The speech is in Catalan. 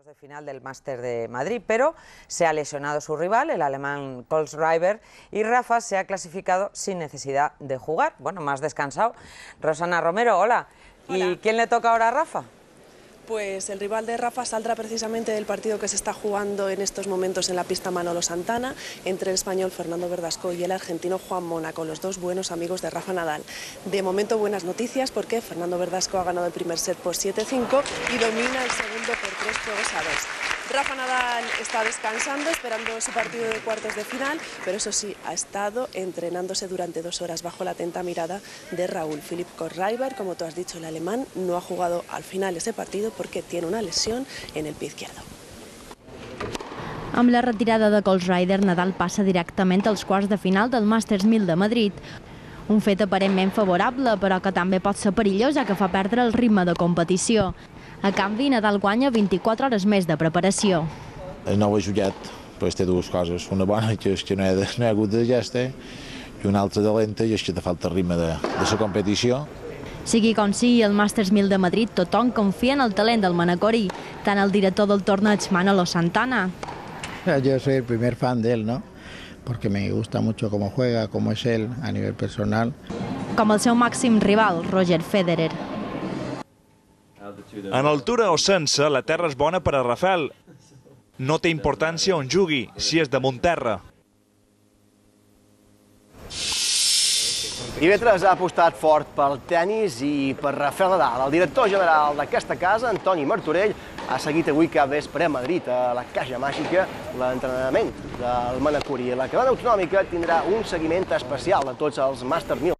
de final del Máster de Madrid, pero se ha lesionado su rival, el alemán Kohlschreiber, y Rafa se ha clasificado sin necesidad de jugar. Bueno, más descansado. Rosana Romero, hola. ¿Y quién le toca ahora a Rafa? Pues el rival de Rafa saldrá precisamente del partido que se está jugando en estos momentos en la pista Manolo Santana, entre el español Fernando Verdasco y el argentino Juan Mónaco, los dos buenos amigos de Rafa Nadal. De momento buenas noticias porque Fernando Verdasco ha ganado el primer set por 7-5 y domina el segundo por 3-2. Rafa Nadal está descansando, esperando su partido de cuartos de final, pero eso sí, ha estado entrenándose durante 2 horas bajo la atenta mirada de Raúl. Philipp Kohlschreiber, como tú has dicho, el alemán, no ha jugado al final ese partido porque tiene una lesión en el pie izquierdo. Amb la retirada de Kohlschreiber, Nadal passa directament als quarts de final del Masters 1000 de Madrid. Un fet aparentment favorable, però que també pot ser perillós, ja que fa perdre el ritme de competició. A canvi, Nadal guanya 24 hores més de preparació. No ho he jugat, però té dues coses. Una bona, que és que no hi ha hagut de gesta, i una altra dolenta, i és que te falta el ritme de la competició. Sigui com sigui, el Masters 1000 de Madrid, tothom confia en el talent del manacorí, tant el director del torneig Manolo Santana. Yo soy el primer fan de él, ¿no? Porque me gusta mucho cómo juega, cómo es él a nivel personal. Com el seu màxim rival, Roger Federer. En altura o sense, la terra és bona per a Rafael. No té importància on jugui, si és damunt terra. Ib3 ha apostat fort pel tennis i per Rafael Nadal. El director general d'aquesta casa, Antoni Martorell, ha seguit avui cap vespre a Madrid, a la Caixa Màgica, l'entrenament del manacorí. La cadena autonòmica tindrà un seguiment especial de tots els Masters 1000.